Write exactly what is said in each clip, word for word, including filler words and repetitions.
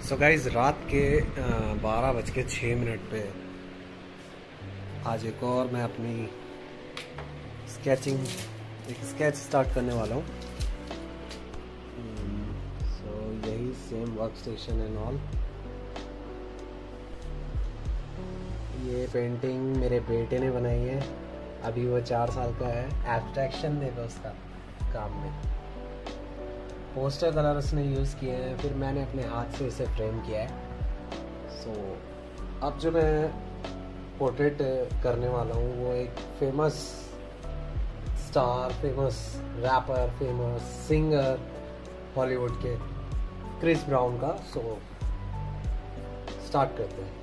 So guys रात के बारह बज के छः मिनट पे आज एक और मैं अपनी स्केचिंग एक स्केच स्टार्ट करने वाला हूँ। सो so, यही same work station and all. ये पेंटिंग मेरे बेटे ने बनाई है, अभी वो चार साल का है। एब्स्ट्रैक्शन देखो उसका काम में। पोस्टर कलर उसने यूज़ किए हैं, फिर मैंने अपने हाथ से इसे फ्रेम किया है। सो so, अब जो मैं पोर्ट्रेट करने वाला हूँ वो एक famous star, famous rapper, famous singer Hollywood के क्रिस ब्राउन का। सो so, स्टार्ट करते हैं।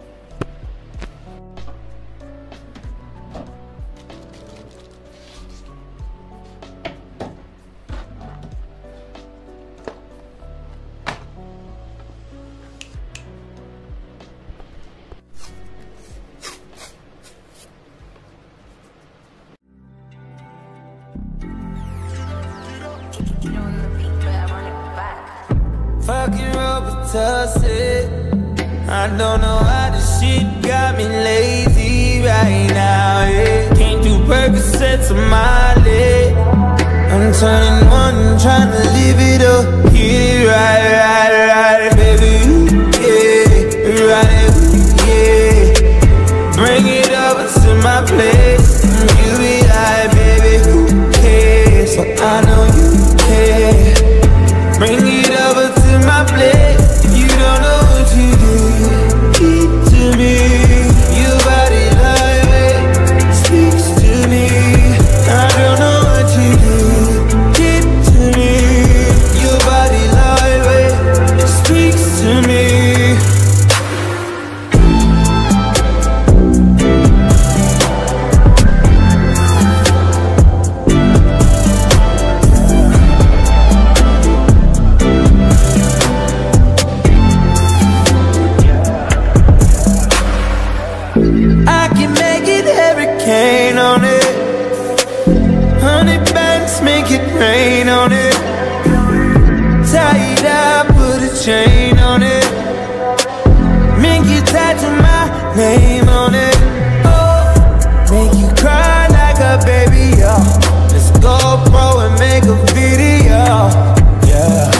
Fucking Robitussin. I don't know why this shit got me lazy right now, yeah. Can't do Percocets on my leg. I'm turning one, trying to live it up. Get it right, right, right, baby, yeah. Right, yeah. Bring it over to my place. You be like, baby, who cares? So I know you care. Bring it over to my place. You don't know what you do. Keep to me. Your body lightweight speaks to me. I don't know what you do. Keep to me. Your body lightweight speaks to me. I can make it hurricane on it. Hundred bands make it rain on it. Tie it up, put a chain on it. Make you tattoo my name on it. Oh, make you cry like a baby, oh. Let's go pro and make a video, yeah.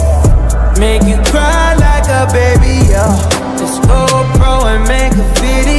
Make you cry like a baby, oh. Let's go pro and make a video.